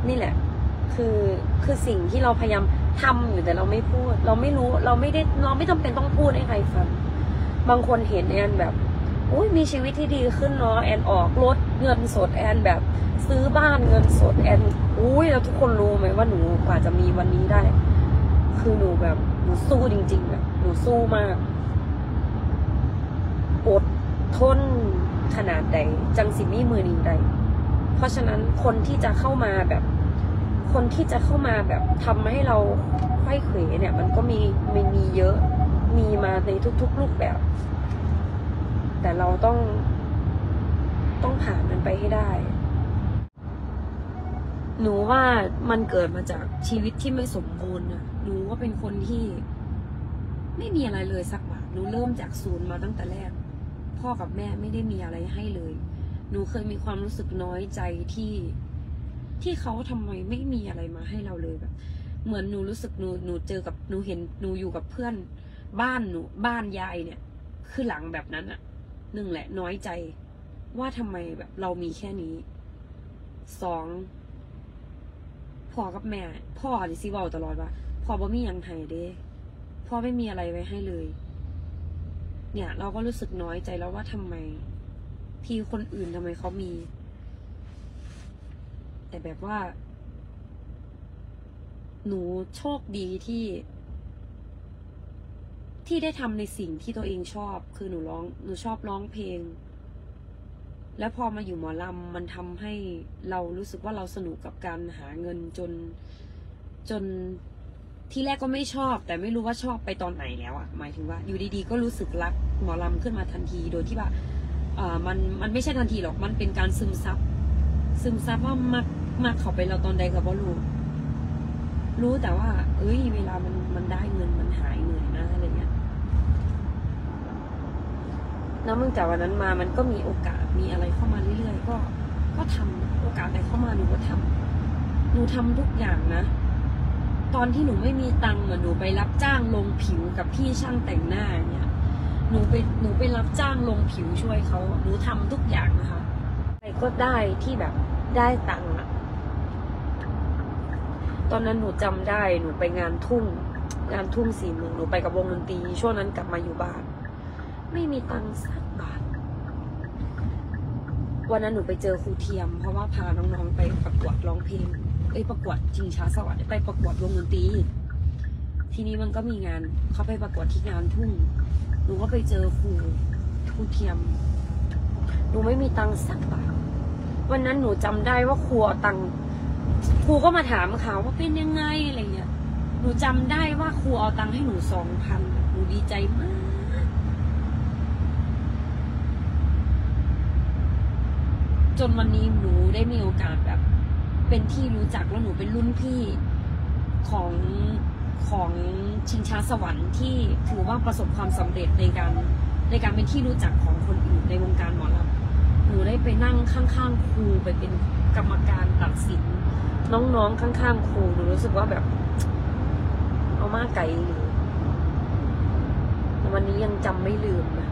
นี่แหละคือสิ่งที่เราพยายามทำอยู่แต่เราไม่พูดเราไม่รู้เราไม่จำเป็นต้องพูดให้ใครฟังบางคนเห็นแอนแบบอุ้ยมีชีวิตที่ดีขึ้นเนาะแอนออกรถเงินสดแอนแบบซื้อบ้านเงินสดแอนอุ้ยแล้วทุกคนรู้ไหมว่าหนูกว่าจะมีวันนี้ได้คือหนูแบบหนูสู้จริงๆแบบหนูสู้มากอดทนขนาดใดจังสิมีมือนิ่งใดเพราะฉะนั้นคนที่จะเข้ามาแบบทำให้เราไขว้เขวเนี่ยมันก็มีเยอะมีมาในทุกๆรูปแบบแต่เราต้องผ่านมันไปให้ได้หนูว่ามันเกิดมาจากชีวิตที่ไม่สมบูรณ์นะหนูว่าเป็นคนที่ไม่มีอะไรเลยสักบาทหนูเริ่มจากศูนย์มาตั้งแต่แรกพ่อกับแม่ไม่ได้มีอะไรให้เลยหนูเคยมีความรู้สึกน้อยใจที่เขาทำไมไม่มีอะไรมาให้เราเลยแบบเหมือนหนูรู้สึกหนูเจอกับหนูเห็นหนูอยู่กับเพื่อนบ้านยายเนี่ยคือหลังแบบนั้นอะหนึ่งแหละน้อยใจว่าทำไมแบบเรามีแค่นี้สองพ่อกับแม่พ่อดิซิบอกตลอดว่าพ่อบ่มียังไห้เด้พ่อไม่มีอะไรไว้ให้เลยเนี่ยเราก็รู้สึกน้อยใจแล้วว่าทำไมพี่คนอื่นทำไมเขามีแต่แบบว่าหนูโชคดีที่ได้ทำในสิ่งที่ตัวเองชอบคือหนูชอบร้องเพลงแล้วพอมาอยู่หมอลำมันทำให้เรารู้สึกว่าเราสนุกกับการหาเงินจนที่แรกก็ไม่ชอบแต่ไม่รู้ว่าชอบไปตอนไหนแล้วอ่ะหมายถึงว่าอยู่ดีๆก็รู้สึกรักหมอลำขึ้นมาทันทีโดยที่ว่ามันไม่ใช่ทันทีหรอกมันเป็นการซึมซับว่ามักเข้าไปเราตอนใดกับว่ารู้แต่ว่าเวลามันได้เงินมันหายเหนื่อยนะอะไรเงี้ยแล้วมึงจากวันนั้นมามันก็มีโอกาสมีอะไรเข้ามาเรื่อยๆก็ทำโอกาสอะไรเข้ามาหนูก็ทำทุกอย่างนะตอนที่หนูไม่มีตังค์หนูไปรับจ้างลงผิวกับพี่ช่างแต่งหน้าเนี่ยหนูไปรับจ้างลงผิวช่วยเขาหนูทำทุกอย่างนะคะอะไรก็ได้ที่แบบได้ตังค์อะตอนนั้นหนูจำได้หนูไปงานทุ่ง4 เมืองหนูไปกับวงดนตรีช่วงนั้นกลับมาอยู่บ้านไม่มีตังค์สักบาทวันนั้นหนูไปเจอครูเทียมเพราะว่าพาน้องๆไปประกวดร้องเพลงประกวดชิงช้าสวรรค์ไปประกวดวงดนตรีทีนี้มันก็มีงานเขาไปประกวดที่งานทุ่งหนูก็ไปเจอครูเทียมหนูไม่มีตังค์สักบาทวันนั้นหนูจำได้ว่าครูเอาตังค์ครูก็มาถามเขาว่าเป็นยังไงอะไรเงี้ยหนูจำได้ว่าครูเอาตังค์ให้หนู 2,000หนูดีใจมากจนวันนี้หนูได้มีโอกาสแบบเป็นที่รู้จักแล้วหนูเป็นรุ่นพี่ของชิงช้าสวรรค์ที่ถือว่าประสบความสำเร็จในการเป็นที่รู้จักของคนอื่นในวงการหมอลำหนูได้ไปนั่งข้างๆครูไปเป็นกรรมการตัดสินน้องๆข้างๆครูหนูรู้สึกว่าแบบเอามากไกลเลยแต่วันนี้ยังจำไม่ลืมนะ